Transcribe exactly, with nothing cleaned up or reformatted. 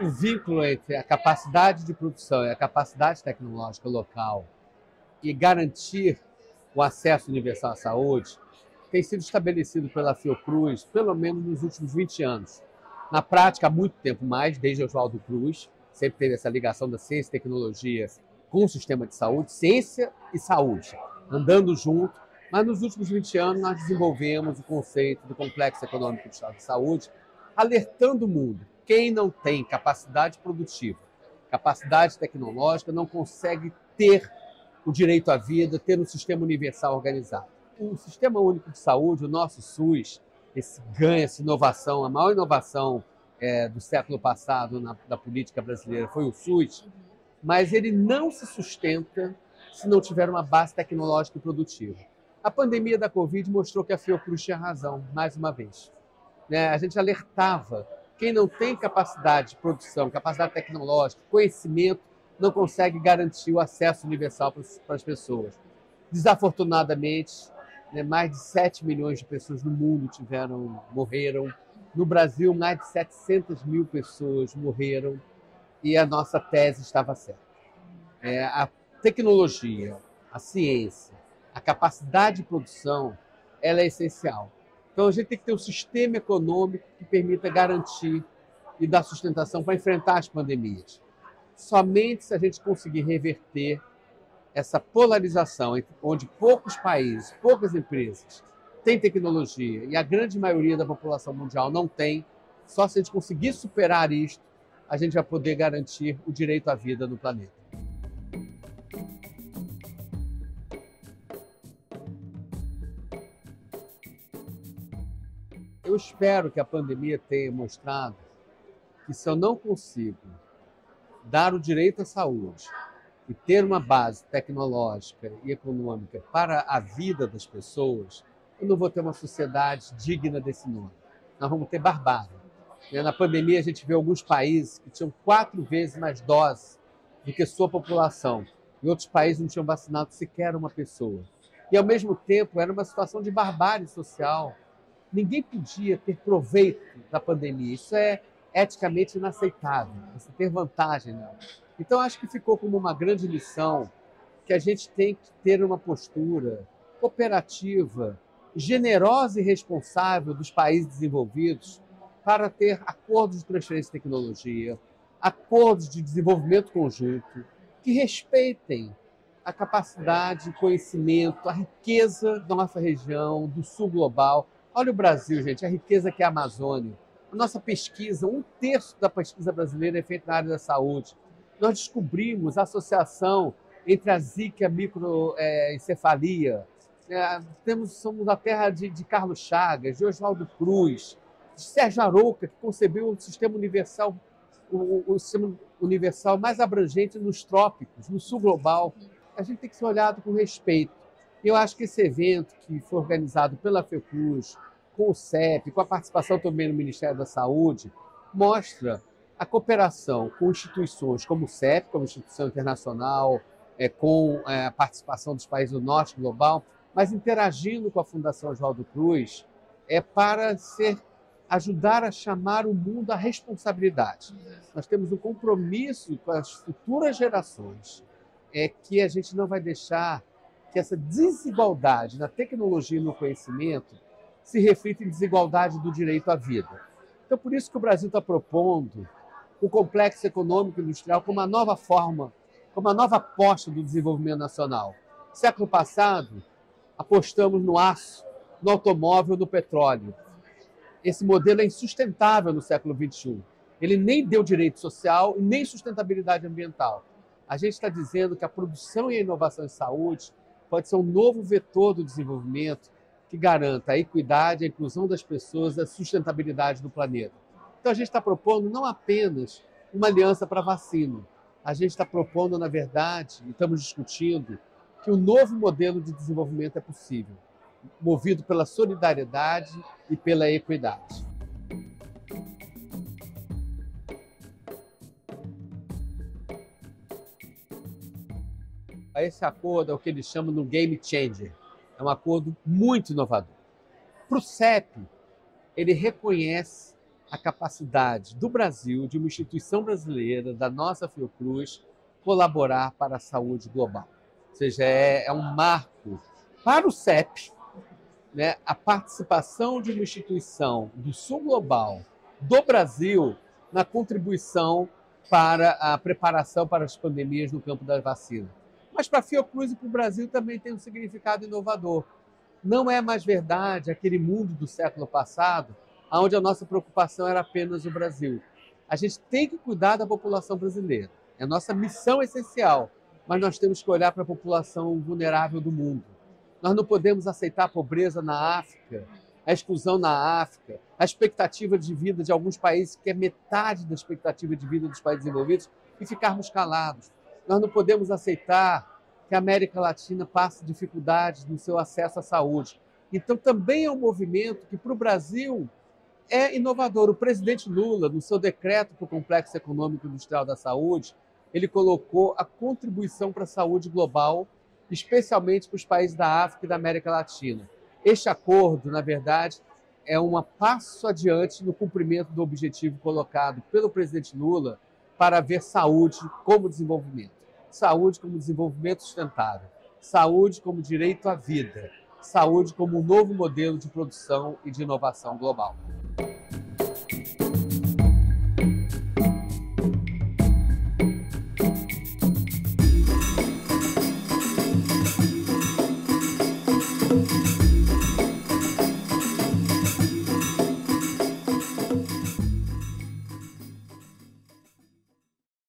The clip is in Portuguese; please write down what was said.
o vínculo entre a capacidade de produção e a capacidade tecnológica local e garantir o acesso universal à saúde tem sido estabelecido pela Fiocruz pelo menos nos últimos vinte anos. Na prática, há muito tempo mais, desde Oswaldo Cruz, sempre teve essa ligação da ciência e tecnologia com o sistema de saúde, ciência e saúde, andando junto, mas nos últimos vinte anos nós desenvolvemos o conceito do complexo econômico do Estado de Saúde, alertando o mundo. Quem não tem capacidade produtiva, capacidade tecnológica, não consegue ter o direito à vida, ter um sistema universal organizado. O Sistema Único de Saúde, o nosso SUS, esse ganho, essa inovação, a maior inovação é, do século passado na, da política brasileira foi o SUS, mas ele não se sustenta se não tiver uma base tecnológica e produtiva. A pandemia da Covid mostrou que a Fiocruz tinha razão, mais uma vez. Né? A gente alertava, quem não tem capacidade de produção, capacidade tecnológica, conhecimento, não consegue garantir o acesso universal para as pessoas. Desafortunadamente, né, mais de sete milhões de pessoas no mundo tiveram, morreram. No Brasil, mais de setecentas mil pessoas morreram e a nossa tese estava certa. É, a tecnologia, a ciência, a capacidade de produção, ela é essencial. Então, a gente tem que ter um sistema econômico que permita garantir e dar sustentação para enfrentar as pandemias. Somente se a gente conseguir reverter essa polarização, onde poucos países, poucas empresas têm tecnologia e a grande maioria da população mundial não tem, só se a gente conseguir superar isto, a gente vai poder garantir o direito à vida no planeta. Eu espero que a pandemia tenha mostrado que se eu não consigo dar o direito à saúde e ter uma base tecnológica e econômica para a vida das pessoas, eu não vou ter uma sociedade digna desse nome. Nós vamos ter barbárie. Na pandemia, a gente vê alguns países que tinham quatro vezes mais doses do que sua população. E outros países não tinham vacinado sequer uma pessoa. E, ao mesmo tempo, era uma situação de barbárie social. Ninguém podia ter proveito da pandemia. Isso é eticamente inaceitável, você ter vantagem nela. Então, acho que ficou como uma grande lição que a gente tem que ter uma postura cooperativa, generosa e responsável dos países desenvolvidos para ter acordos de transferência de tecnologia, acordos de desenvolvimento conjunto, que respeitem a capacidade, conhecimento, a riqueza da nossa região, do sul global. Olha o Brasil, gente, a riqueza que é a Amazônia. A nossa pesquisa, um terço da pesquisa brasileira é feita na área da saúde. Nós descobrimos a associação entre a Zika e a microencefalia. É, temos, somos a terra de, de Carlos Chagas, de Oswaldo Cruz, de Sérgio Arouca, que concebeu o sistema universal, o, o sistema universal mais abrangente nos trópicos, no sul global. A gente tem que ser olhado com respeito. Eu acho que esse evento, que foi organizado pela Fiocruz, com o C E P, com a participação também do Ministério da Saúde, mostra a cooperação com instituições como o C E P, como instituição internacional, é, com é, a participação dos países do norte global, mas interagindo com a Fundação Oswaldo Cruz, é para ser, ajudar a chamar o mundo à responsabilidade. Nós temos um compromisso com as futuras gerações, é que a gente não vai deixar que essa desigualdade na tecnologia e no conhecimento se reflita em desigualdade do direito à vida. Então, por isso que o Brasil está propondo o complexo econômico e industrial como uma nova forma, como uma nova aposta do desenvolvimento nacional. Século passado, apostamos no aço, no automóvel, no petróleo. Esse modelo é insustentável no século vinte e um. Ele nem deu direito social e nem sustentabilidade ambiental. A gente está dizendo que a produção e a inovação em saúde pode ser um novo vetor do desenvolvimento que garanta a equidade, a inclusão das pessoas, a sustentabilidade do planeta. Então, a gente está propondo não apenas uma aliança para a vacina, a gente está propondo, na verdade, e estamos discutindo, que um novo modelo de desenvolvimento é possível, movido pela solidariedade e pela equidade. Esse acordo é o que eles chamam de um game changer. É um acordo muito inovador. Para o C E P, ele reconhece a capacidade do Brasil, de uma instituição brasileira, da nossa Fiocruz, colaborar para a saúde global. Ou seja, é, é um marco para o C E P, né, a participação de uma instituição do Sul Global, do Brasil, na contribuição para a preparação para as pandemias no campo da vacina. Mas para a Fiocruz e para o Brasil também tem um significado inovador. Não é mais verdade aquele mundo do século passado, onde a nossa preocupação era apenas o Brasil. A gente tem que cuidar da população brasileira. É a nossa missão essencial, mas nós temos que olhar para a população vulnerável do mundo. Nós não podemos aceitar a pobreza na África, a exclusão na África, a expectativa de vida de alguns países, que é metade da expectativa de vida dos países desenvolvidos, e ficarmos calados. Nós não podemos aceitar que a América Latina passe dificuldades no seu acesso à saúde. Então, também é um movimento que, para o Brasil, é inovador. O presidente Lula, no seu decreto para o Complexo Econômico Industrial da Saúde, ele colocou a contribuição para a saúde global, especialmente para os países da África e da América Latina. Este acordo, na verdade, é um passo adiante no cumprimento do objetivo colocado pelo presidente Lula para ver saúde como desenvolvimento. Saúde como desenvolvimento sustentável. Saúde como direito à vida. Saúde como um novo modelo de produção e de inovação global.